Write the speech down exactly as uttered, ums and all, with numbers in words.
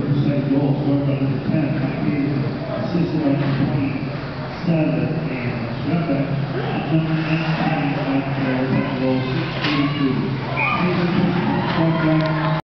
for the second goal, scored by number ten, Mike Hazelton, assisted by number twenty-seven, and Schrembeck, and number nineteen, Mike Hazelton, goal six eighty-two. Hazelton, point back.